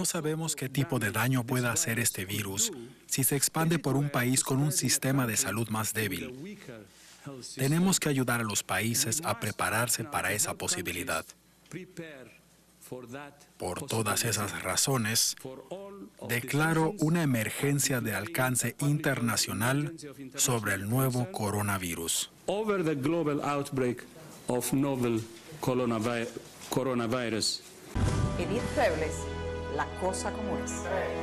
no sabemos qué tipo de daño pueda hacer este virus si se expande por un país con un sistema de salud más débil. Tenemos que ayudar a los países a prepararse para esa posibilidad. Por todas esas razones, declaro una emergencia de alcance internacional sobre el nuevo coronavirus. Over the global outbreak of novel coronavirus. Edith Febles, la cosa como es.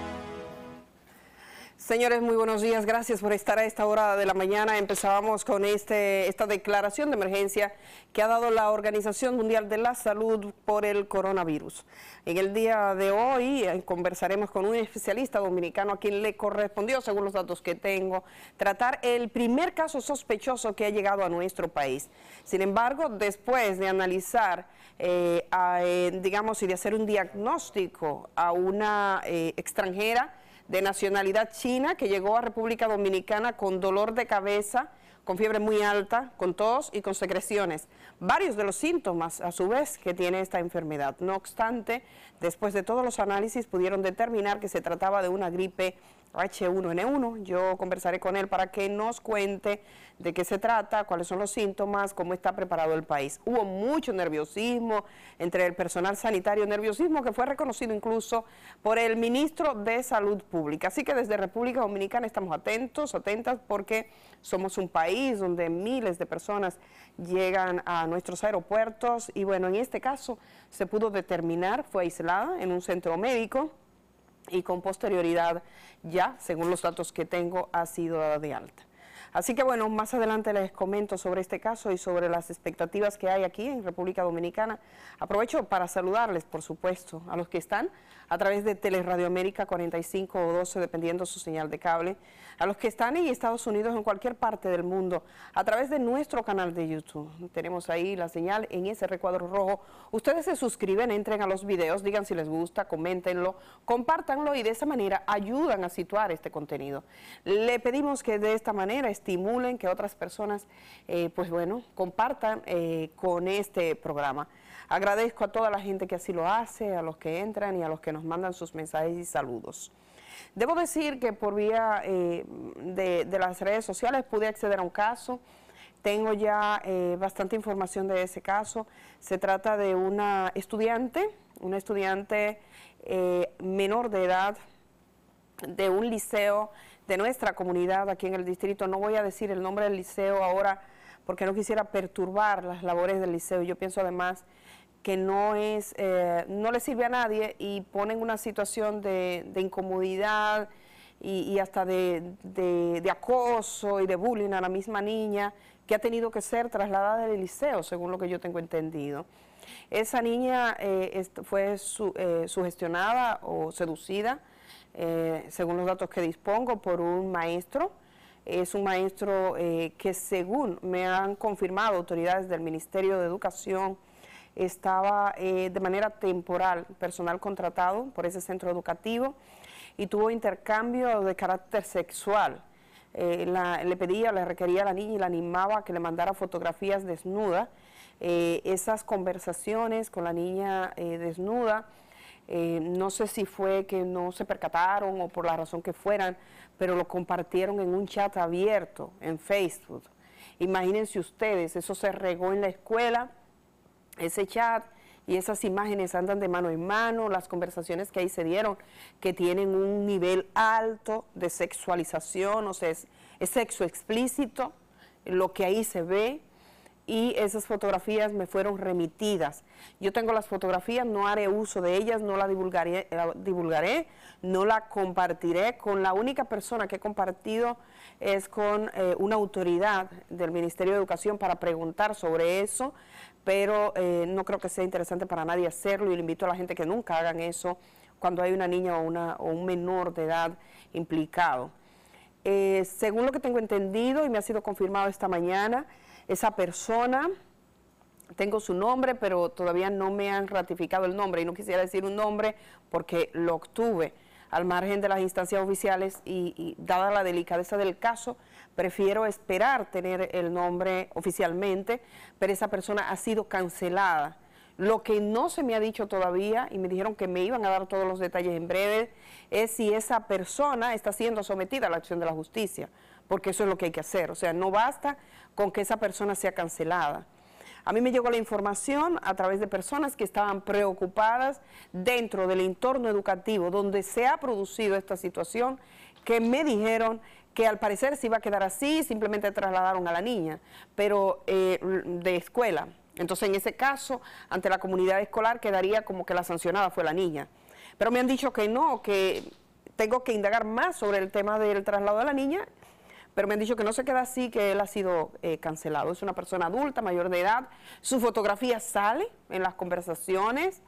Señores, muy buenos días. Gracias por estar a esta hora de la mañana. Empezábamos con esta declaración de emergencia que ha dado la Organización Mundial de la Salud por el coronavirus. En el día de hoy conversaremos con un especialista dominicano a quien le correspondió, según los datos que tengo, tratar el primer caso sospechoso que ha llegado a nuestro país. Sin embargo, después de analizar, digamos, y de hacer un diagnóstico a una extranjera de nacionalidad china que llegó a República Dominicana con dolor de cabeza, con fiebre muy alta, con tos y con secreciones. Varios de los síntomas, a su vez, que tiene esta enfermedad. No obstante, después de todos los análisis pudieron determinar que se trataba de una gripe H1N1. Yo conversaré con él para que nos cuente de qué se trata, cuáles son los síntomas, cómo está preparado el país. Hubo mucho nerviosismo entre el personal sanitario, nerviosismo que fue reconocido incluso por el ministro de Salud Pública. Así que desde República Dominicana estamos atentas, porque somos un país donde miles de personas llegan a nuestros aeropuertos y bueno, en este caso se pudo determinar, fue aislada en un centro médico y con posterioridad ya, según los datos que tengo, ha sido dada de alta. Así que bueno, más adelante les comento sobre este caso y sobre las expectativas que hay aquí en República Dominicana. Aprovecho para saludarles, por supuesto, a los que están a través de Teleradio América 45 o 12, dependiendo su señal de cable, a los que están en Estados Unidos, en cualquier parte del mundo, a través de nuestro canal de YouTube. Tenemos ahí la señal en ese recuadro rojo. Ustedes se suscriben, entren a los videos, digan si les gusta, coméntenlo, compártanlo y de esa manera ayudan a situar este contenido. Le pedimos que de esta manera estimulen que otras personas, pues bueno, compartan con este programa. Agradezco a toda la gente que así lo hace, a los que entran y a los que nos mandan sus mensajes y saludos. Debo decir que por vía de las redes sociales pude acceder a un caso. Tengo ya bastante información de ese caso. Se trata de una estudiante menor de edad de un liceo de nuestra comunidad aquí en el distrito. No voy a decir el nombre del liceo ahora porque no quisiera perturbar las labores del liceo. Yo pienso además que no le sirve a nadie y pone en una situación de incomodidad y hasta de acoso y de bullying a la misma niña que ha tenido que ser trasladada del liceo, según lo que yo tengo entendido. Esa niña fue sugestionada o seducida, según los datos que dispongo, por un maestro. Es un maestro que, según me han confirmado autoridades del Ministerio de Educación, estaba de manera temporal, personal contratado por ese centro educativo y tuvo intercambio de carácter sexual. Le requería a la niña y la animaba a que le mandara fotografías desnuda. Esas conversaciones con la niña desnuda, no sé si fue que no se percataron o por la razón que fueran, pero lo compartieron en un chat abierto en Facebook. Imagínense ustedes, eso se regó en la escuela, ese chat y esas imágenes andan de mano en mano, las conversaciones que ahí se dieron, que tienen un nivel alto de sexualización, o sea, es sexo explícito, lo que ahí se ve, y esas fotografías me fueron remitidas. Yo tengo las fotografías, no haré uso de ellas, no la divulgaré, no la compartiré. Con la única persona que he compartido es con una autoridad del Ministerio de Educación para preguntar sobre eso, pero no creo que sea interesante para nadie hacerlo y le invito a la gente que nunca hagan eso cuando hay una niña o un menor de edad implicado. Según lo que tengo entendido y me ha sido confirmado esta mañana, esa persona, tengo su nombre, pero todavía no me han ratificado el nombre y no quisiera decir un nombre porque lo obtuve al margen de las instancias oficiales y dada la delicadeza del caso, prefiero esperar tener el nombre oficialmente, pero esa persona ha sido cancelada. Lo que no se me ha dicho todavía, y me dijeron que me iban a dar todos los detalles en breve, es si esa persona está siendo sometida a la acción de la justicia, porque eso es lo que hay que hacer. O sea, no basta con que esa persona sea cancelada. A mí me llegó la información a través de personas que estaban preocupadas dentro del entorno educativo donde se ha producido esta situación, que me dijeron que al parecer se iba a quedar así, simplemente trasladaron a la niña, pero de escuela. Entonces, en ese caso, ante la comunidad escolar quedaría como que la sancionada fue la niña. Pero me han dicho que no, que tengo que indagar más sobre el tema del traslado de la niña, pero me han dicho que no se queda así, que él ha sido cancelado. Es una persona adulta, mayor de edad, su fotografía sale en las conversaciones,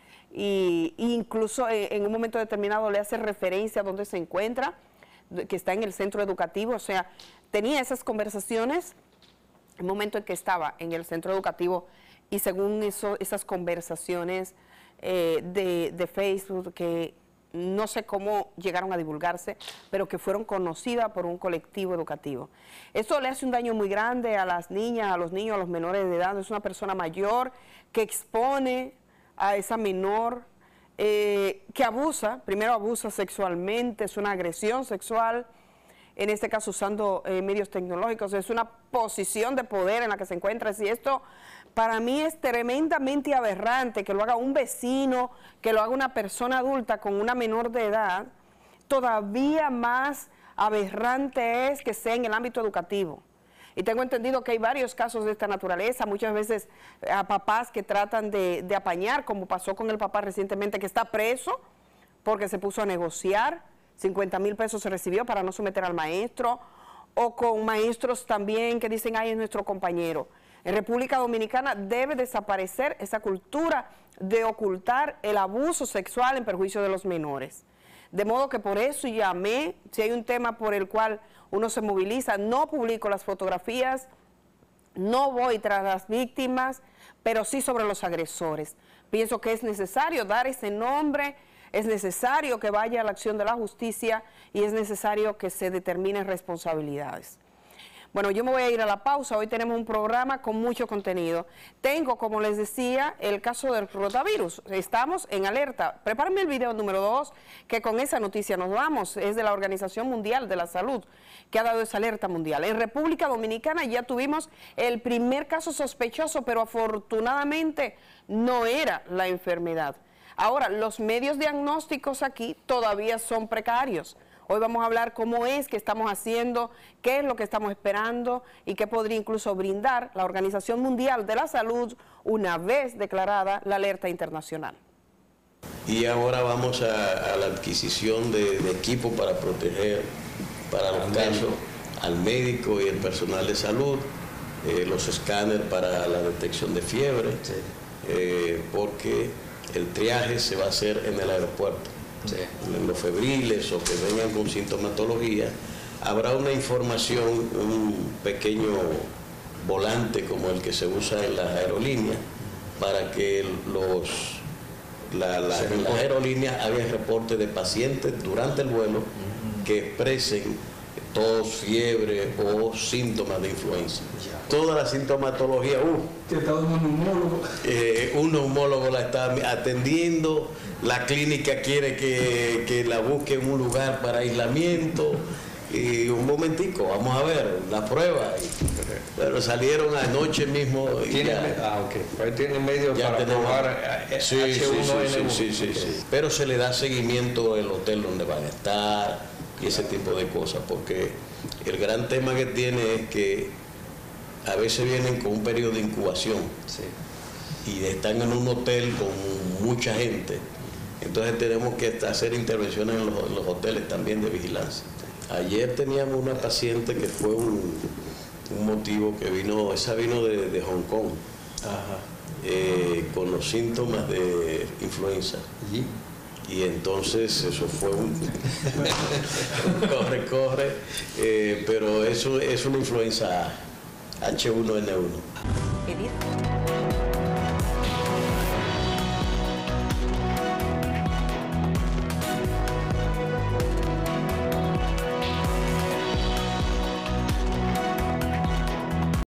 y incluso en un momento determinado le hace referencia a dónde se encuentra, que está en el centro educativo. O sea, tenía esas conversaciones el momento en que estaba en el centro educativo, y según esas conversaciones de Facebook, que no sé cómo llegaron a divulgarse, pero que fueron conocidas por un colectivo educativo. Esto le hace un daño muy grande a las niñas, a los niños, a los menores de edad. Es una persona mayor que expone a esa menor, que abusa, primero abusa sexualmente, es una agresión sexual, en este caso usando medios tecnológicos. Es una posición de poder en la que se encuentra. Y esto para mí es tremendamente aberrante, que lo haga un vecino, que lo haga una persona adulta con una menor de edad. Todavía más aberrante es que sea en el ámbito educativo. Y tengo entendido que hay varios casos de esta naturaleza, muchas veces a papás que tratan de apañar, como pasó con el papá recientemente, que está preso porque se puso a negociar, 50,000 pesos se recibió para no someter al maestro, o con maestros también que dicen, ay, es nuestro compañero. En República Dominicana debe desaparecer esa cultura de ocultar el abuso sexual en perjuicio de los menores. De modo que por eso llamé, si hay un tema por el cual uno se moviliza, no publico las fotografías, no voy tras las víctimas, pero sí sobre los agresores. Pienso que es necesario dar ese nombre, es necesario que vaya a la acción de la justicia y es necesario que se determinen responsabilidades. Bueno, yo me voy a ir a la pausa. Hoy tenemos un programa con mucho contenido. Tengo, como les decía, el caso del rotavirus. Estamos en alerta. Prepárenme el video número 2, que con esa noticia nos vamos. Es de la Organización Mundial de la Salud, que ha dado esa alerta mundial. En República Dominicana ya tuvimos el primer caso sospechoso, pero afortunadamente no era la enfermedad. Ahora, los medios diagnósticos aquí todavía son precarios. Hoy vamos a hablar cómo es que estamos haciendo, qué es lo que estamos esperando y qué podría incluso brindar la Organización Mundial de la Salud una vez declarada la alerta internacional. Y ahora vamos a la adquisición de equipo para proteger, para los casos, al médico y el personal de salud, los escáneres para la detección de fiebre, porque el triaje se va a hacer en el aeropuerto. Sí. En los febriles o que vengan con sintomatología, habrá una información, un pequeño volante como el que se usa en las aerolíneas, para que las aerolíneas hagan reporte de pacientes durante el vuelo que expresen tos, fiebre o síntomas de influenza. Toda la sintomatología, un neumólogo la está atendiendo, la clínica quiere que la busque en un lugar para aislamiento, y un momentico, vamos a ver la prueba. Pero salieron anoche mismo. Tienen medios para probar H1N1. Sí. Pero se le da seguimiento el hotel donde van a estar y ese tipo de cosas, porque el gran tema que tiene es que a veces vienen con un periodo de incubación y están en un hotel con mucha gente, entonces tenemos que hacer intervenciones en los hoteles también de vigilancia. Ayer teníamos una paciente que fue un motivo que vino, esa vino de Hong Kong, con los síntomas de influenza. Y entonces eso fue un corre, pero eso es una influenza H1N1.